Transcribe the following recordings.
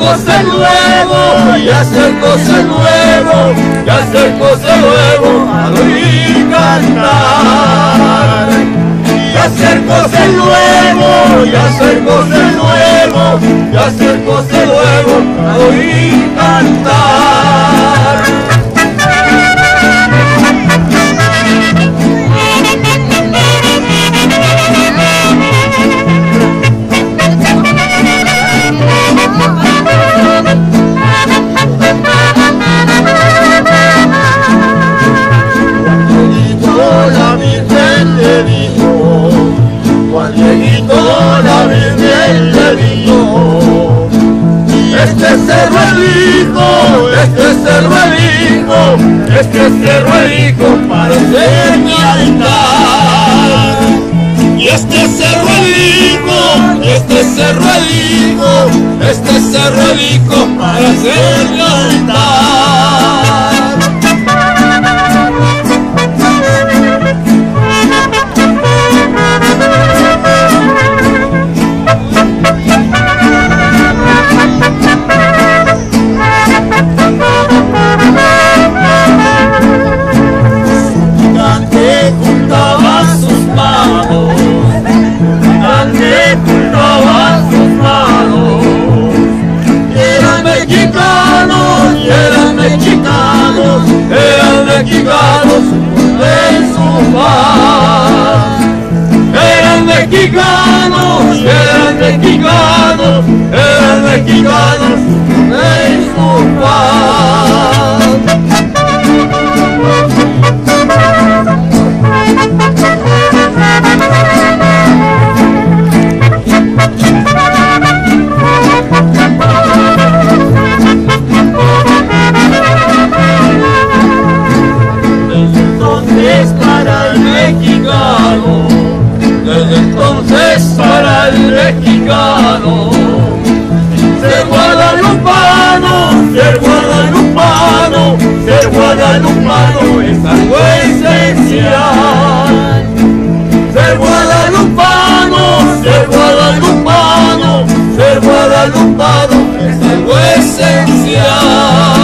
cosas nuevas, y hacer cosas nuevas, y hacer cosas nuevas, al oír cantar. Y hacer cosas nuevas, y hacer cosas nuevas, y hacer cosas nuevas, al oír cantar. La Virgen le dijo, Juan Dieguito, la Virgen le dijo, este cerro elijo, este cerro elijo, este cerro elijo para ser mi altar. Y este cerro elijo, este cerro elijo, este cerro elijo para ser mi altar. Eran mexicanos en su paz. Eran mexicanos, eran mexicanos, eran mexicanos en su paz. Desde entonces para el mexicano, ser guadalupano, ser guadalupano, ser guadalupano es algo esencial. Ser guadalupano, ser guadalupano, ser guadalupano es algo esencial.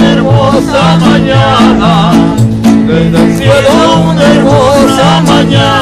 Mañana, desde el cielo una hermosa mañana.